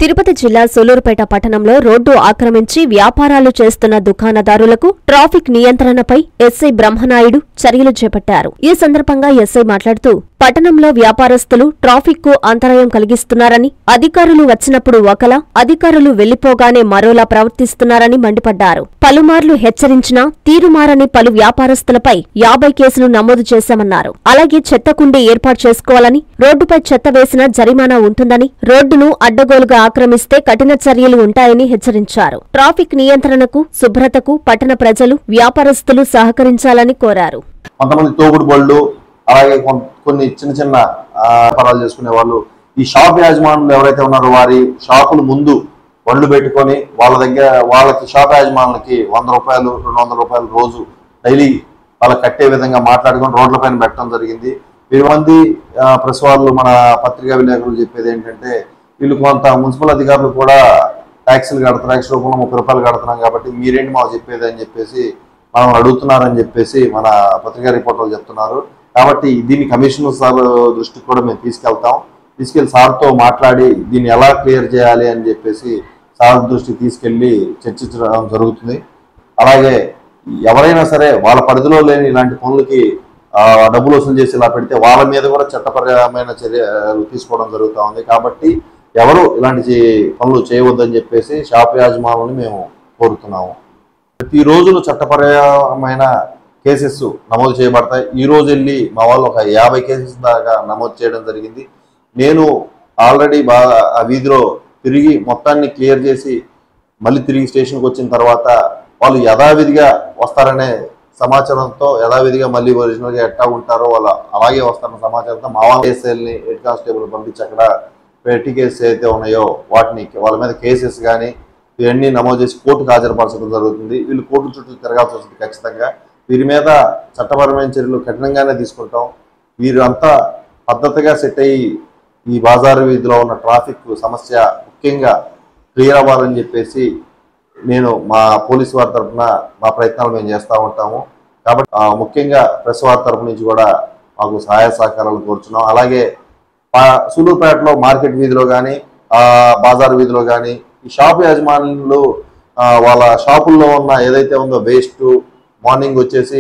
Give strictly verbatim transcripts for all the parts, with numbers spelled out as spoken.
తిరుపతి జిల్లా సూలూరుపేట పట్టణంలో రోడ్డు ఆక్రమించి వ్యాపారాలు చేస్తున్న దుకాణదారులకు ట్రాఫిక్ నియంత్రణపై ఎస్ఐ బ్రహ్మనాయుడు చర్యలు చేపట్టారు. ఈ సందర్భంగా ఎస్ఐ మాట్లాడుతూ పట్టణంలో వ్యాపారస్తులు ట్రాఫిక్ కు అంతరాయం కలిగిస్తున్నారని, అధికారులు వచ్చినప్పుడు ఒకలా, అధికారులు వెళ్లిపోగానే మరోలా ప్రవర్తిస్తున్నారని మండిపడ్డారు. పలుమార్లు హెచ్చరించినా తీరుమారని పలు వ్యాపారస్తులపై యాభై కేసులు నమోదు చేశామన్నారు. అలాగే చెత్త కుండీ ఏర్పాటు చేసుకోవాలని, రోడ్డుపై చెత్త వేసినా జరిమానా ఉంటుందని, రోడ్డును అడ్డగోలుగా ఆక్రమిస్తే కఠిన చర్యలు ఉంటాయని హెచ్చరించారు. ట్రాఫిక్ నియంత్రణకు, శుభ్రతకు పట్టణ ప్రజలు, వ్యాపారస్తులు సహకరించాలని కోరారు. అలాగే కొన్ని చిన్న చిన్న వ్యాపారాలు చేసుకునే వాళ్ళు, ఈ షాప్ యాజమానులు ఎవరైతే ఉన్నారో వారి షాపుల ముందు బండ్లు పెట్టుకొని వాళ్ళ దగ్గర వాళ్ళకి షాప్ యాజమానులకి వంద రూపాయలు రెండు వందల రూపాయలు రోజు డైలీ వాళ్ళకి కట్టే విధంగా మాట్లాడుకొని రోడ్ల పైన పెట్టడం జరిగింది. వీరి మంది ప్రెస్ వాళ్ళు, మన పత్రికా విలేకరులు చెప్పేది ఏంటంటే, వీళ్ళు కొంత మున్సిపల్ అధికారులు కూడా ట్యాక్సీలు కడుతున్నారు, ట్యాక్స్ రూపంలో ముప్పై రూపాయలు కడుతున్నాం కాబట్టి మీరేంటి మాకు చెప్పేది అని చెప్పేసి మనం అడుగుతున్నారని చెప్పేసి మన పత్రికా రిపోర్టర్లు చెప్తున్నారు. కాబట్టి దీన్ని కమిషనర్ సార్ దృష్టికి కూడా మేము తీసుకెళ్తాం. తీసుకెళ్లి సార్తో మాట్లాడి దీన్ని ఎలా క్లియర్ చేయాలి అని చెప్పేసి సార్ దృష్టికి తీసుకెళ్లి చర్చించడం జరుగుతుంది. అలాగే ఎవరైనా సరే వాళ్ళ పరిధిలో లేని ఇలాంటి పనులకి డబ్బులు వసూలు చేసి ఇలా పెడితే వాళ్ళ మీద కూడా చట్టపరమైన చర్యలు తీసుకోవడం జరుగుతూ ఉంది. కాబట్టి ఎవరు ఇలాంటి పనులు చేయవద్దని చెప్పేసి షాప్ యాజమానులను మేము కోరుతున్నాము. ప్రతి రోజులు చట్టపరమైన కేసెస్ నమోదు చేయబడతాయి. ఈ రోజు వెళ్ళి మా వాళ్ళు ఒక యాభై కేసెస్ దాకా నమోదు చేయడం జరిగింది. నేను ఆల్రెడీ బాగా ఆ వీధిలో తిరిగి మొత్తాన్ని క్లియర్ చేసి మళ్ళీ తిరిగి స్టేషన్కి వచ్చిన తర్వాత వాళ్ళు యథావిధిగా వస్తారనే సమాచారంతో, యథావిధిగా మళ్ళీ ఒరిజినల్గా ఎట్టా ఉంటారో వాళ్ళు అలాగే వస్తారన్న సమాచారంతో మా వాళ్ళ కేసుల్ని హెడ్ కానిస్టేబుల్ పంపించి అక్కడ పెట్టి కేసెస్ అయితే ఉన్నాయో వాటిని వాళ్ళ మీద కేసెస్ కానీ ఇవన్నీ నమోదు చేసి కోర్టుకు హాజరుపరచడం జరుగుతుంది. వీళ్ళు కోర్టు చుట్టూ తిరగాల్సి వస్తుంది. ఖచ్చితంగా వీరి మీద చట్టపరమైన చర్యలు కఠినంగానే తీసుకుంటాం. వీరు అంతా పద్ధతిగా సెట్ అయ్యి ఈ బాజారు వీధిలో ఉన్న ట్రాఫిక్ సమస్య ముఖ్యంగా క్లియర్ అవ్వాలని చెప్పేసి నేను మా పోలీసు వారి తరఫున మా ప్రయత్నాలు మేము చేస్తూ ఉంటాము. కాబట్టి ముఖ్యంగా ప్రెస్ వారి తరఫు నుంచి కూడా మాకు సహాయ సహకారాలు కోరుచున్నాం. అలాగే సూలూరుపేటలో మార్కెట్ వీధిలో కానీ బాజారు వీధిలో కానీ ఈ షాపు యాజమాన్యులు వాళ్ళ షాపుల్లో ఉన్న ఏదైతే ఉందో వేస్ట్, మార్నింగ్ వచ్చేసి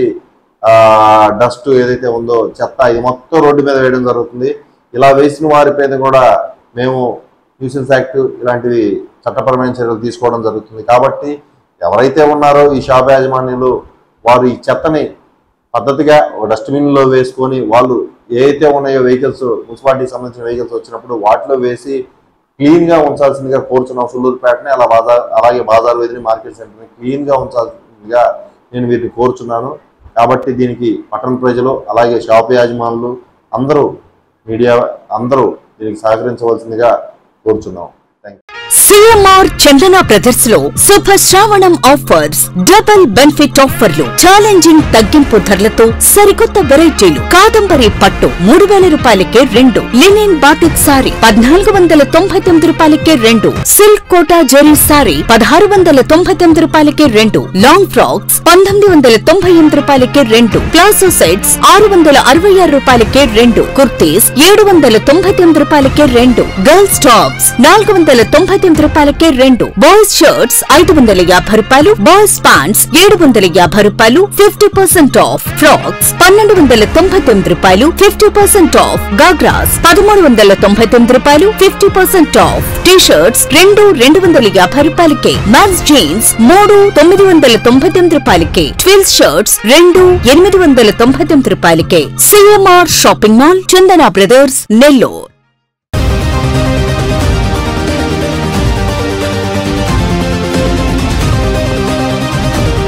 డస్ట్ ఏదైతే ఉందో చెత్త, ఇది మొత్తం రోడ్డు మీద వేయడం జరుగుతుంది. ఇలా వేసిన వారి పైన కూడా మేము న్యూసెన్స్ యాక్ట్ ఇలాంటివి చట్టపరమైన చర్యలు తీసుకోవడం జరుగుతుంది. కాబట్టి ఎవరైతే ఉన్నారో ఈ షాప్ యాజమాన్యులు వారు ఈ చెత్తని పద్ధతిగా ఒక డస్ట్బిన్లో వేసుకొని వాళ్ళు ఏవైతే ఉన్నాయో వెహికల్స్, మున్సిపాలిటీకి సంబంధించిన వెహికల్స్ వచ్చినప్పుడు వాటిలో వేసి క్లీన్గా ఉంచాల్సిందిగా కోరుచున్నాం. సూలూరుపేటని అలా బాజార్ అలాగే బాజార్ వీధిని, మార్కెట్ సెంటర్ని క్లీన్గా ఉంచాల్సిందిగా నేను వీరిని కోరుచున్నాను. కాబట్టి దీనికి పట్టణ ప్రజలు అలాగే షాప్ యాజమానులు అందరూ, మీడియా అందరూ దీనికి సహకరించవలసిందిగా కోరుచున్నాం. సిఎంఆర్ చందన బ్రదర్స్ లో శుభ శ్రావణం ఆఫర్స్, డబుల్ బెనిఫిట్ ఆఫర్లు, ఛాలెంజింగ్ తగ్గింపు ధరలతో సరికొత్త వెరైటీలు. కాదంబరి పట్టు మూడు వేల రూపాయలకే రెండు, లినిన్ బాటిక్ సారీ పద్నాలుగు వందల తొంభై తొమ్మిది రూపాయలకే రెండు, సిల్క్ కోటా జెరీ సారీ పదహారు వందల తొంభై తొమ్మిది రూపాయలకే రెండు, లాంగ్ ఫ్రాక్స్ పంతొమ్మిది వందల తొంభై ఎనిమిది రూపాయలకే రెండు, ప్లాసో సెట్స్ ఆరు వందల అరవై ఆరు రూపాయలకే రెండు, కుర్తీస్ ఏడు వందల తొంభై తొమ్మిది రూపాయలకే రెండు, గర్ల్స్ టాప్స్ నాలుగు వందల తొంభై తొమ్మిది రూపాయలకే రెండు, బాయ్స్ షర్ట్స్ ఐదు వందల యాభై రూపాయలు, బాయ్స్ ప్యాంట్స్ ఏడు వందల యాభై రూపాయలు, ఫిఫ్టీ పర్సెంట్ ఆఫ్, ఫ్రాక్స్ పన్నెండు వందల తొంభై తొమ్మిది రూపాయలు, ఫిఫ్టీ పర్సెంట్ ఆఫ్, గాగ్రాస్ పదమూడు వందల తొంభై తొమ్మిది రూపాయలు, fifty percent off, T shirts రెండు రెండు వందల యాభై రూపాయలకే, మ్యాన్స్ జీన్స్ మూడు తొమ్మిది వందల తొంభై తొమ్మిది రూపాయలకే, ట్విల్స్ షర్ట్స్ రెండు ఎనిమిది వందల తొంభై తొమ్మిది రూపాయలకే. CMR shopping mall, Chandana brothers, Nellore.